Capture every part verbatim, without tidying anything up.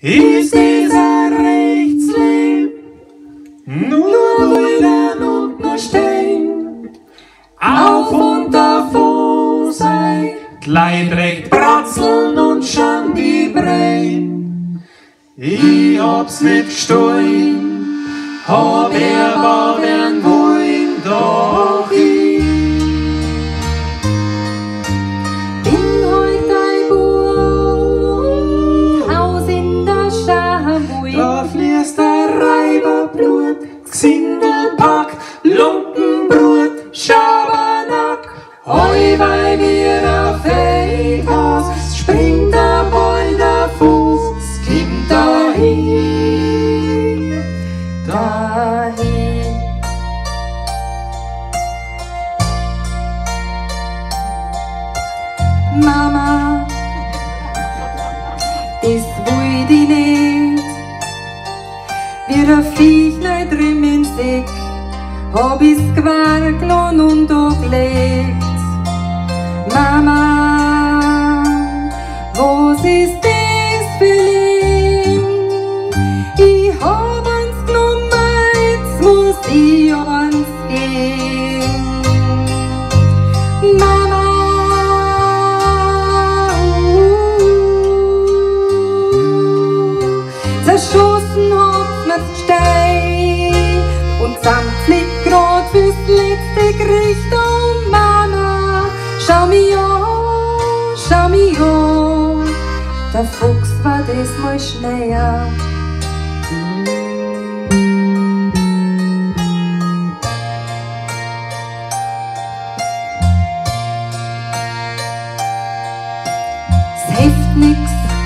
ist dieser Rechtsleben nur Ruinen und nur Stein. Auf und davon sei Kleid recht Bratzeln und schon die Brein. Ich hab's nicht gestohlen, hab er war werden wollen, doch ich bin heut ein Bub, Haus in der Schabui. Da fließt der Reiberblut, Gsindelpack, Lumpenbrut, Schabernack. Heu, weil wir auf Feldhaus, springt der Ball der Fuß, kommt dahin, dahin. Mama, das wollt ich nicht. Wir ein Viechlein drin im Sick, hab ich's gewerkelt und auch gelegt. Mama, was ist das für Leben? Ich hab eins genommen, jetzt muss ich eins gehen. Mama, zerschossen hat mir's Stein und Sand fliegt grad fürs letzte Gericht. Oh Mama, schau mich an, schau mich an, der Fuchs war diesmal schneller. Es hilft nix,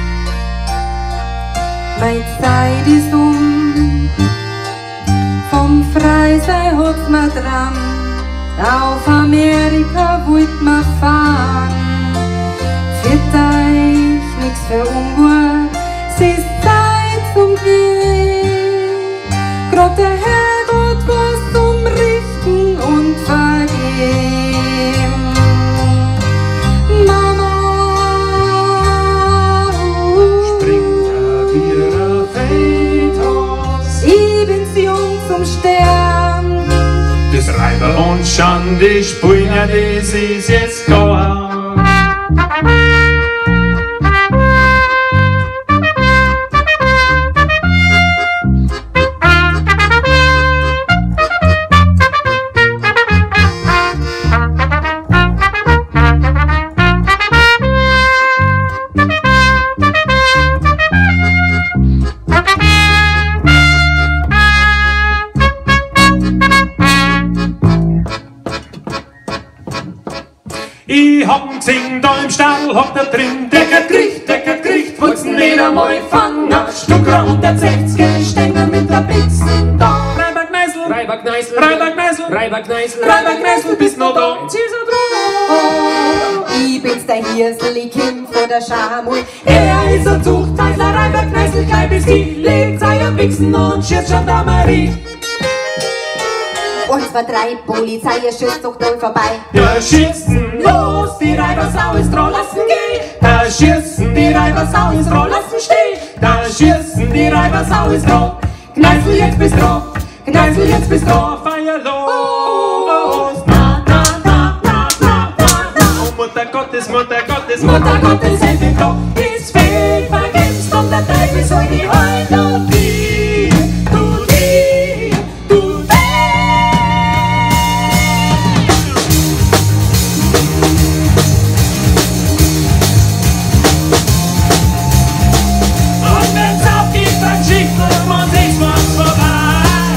meine Zeit ist um, vom Freisein hat's mir dran, auf Amerika wollt mir fahren. Für euch nix für Unruhe, es ist Zeit zum Gehen, grad der Herrgott was zum Richten und Vergehen. Mama, Springt er wieder auf Feldhaus, ich bin's jung zum Stern. das Reiber und Schande spielen, ja, das ist jetzt klar. Ich hab ihn gesehen, da im Stall, hab da drin Decker kriegt, Decker kriegt, wollt's nicht einmal fangen. Stucker und der sechziger Stänger mit der Blitzen da. Reiberkneisel, Reiberkneisel, Reiberkneisel, Reiberkneisel, Reiberkneisel, bist noch da? Jetzt ist er dran. Oh, ich bin's der Hirsel, ich komm von der Schamul. Er ist ein Zuchtheißler, Reiberkneisel, gleich bis die legt seine Wichsen und schießt Gendarmerie. Und zwei, drei, Polizei, ihr schießt doch null vorbei. Ja, schießen los, die Reibersau ins Rohr lassen geh. Da schießen die Reibersau ins Rohr lassen steh. Da schießen die Reibersau ins Rohr. Kneißl, jetzt bist dran, Kneißl, jetzt bist dran, feier los. Na, na, na, na, na, na, na. Oh, Mutter Gottes, Mutter Gottes, Mutter Gottes, helf mir doch. Ist fehl, vergisst und der Teufel soll die Heut auf die, du die, du die. Und wenn's aufgeht, dann schickt man sich was vorbei.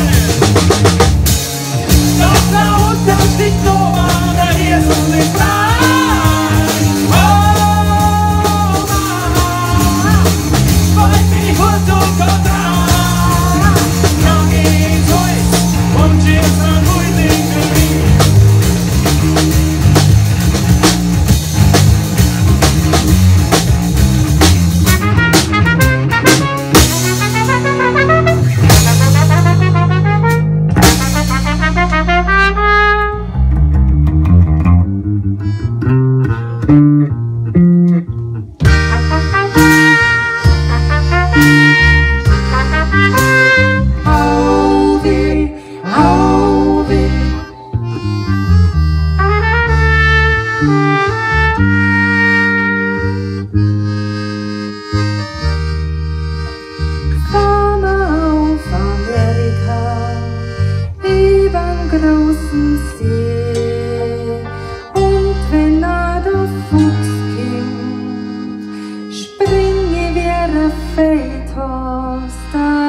Doch da unten steht Noah, der Hirsel ist frei. Oh, Mama. steht hast.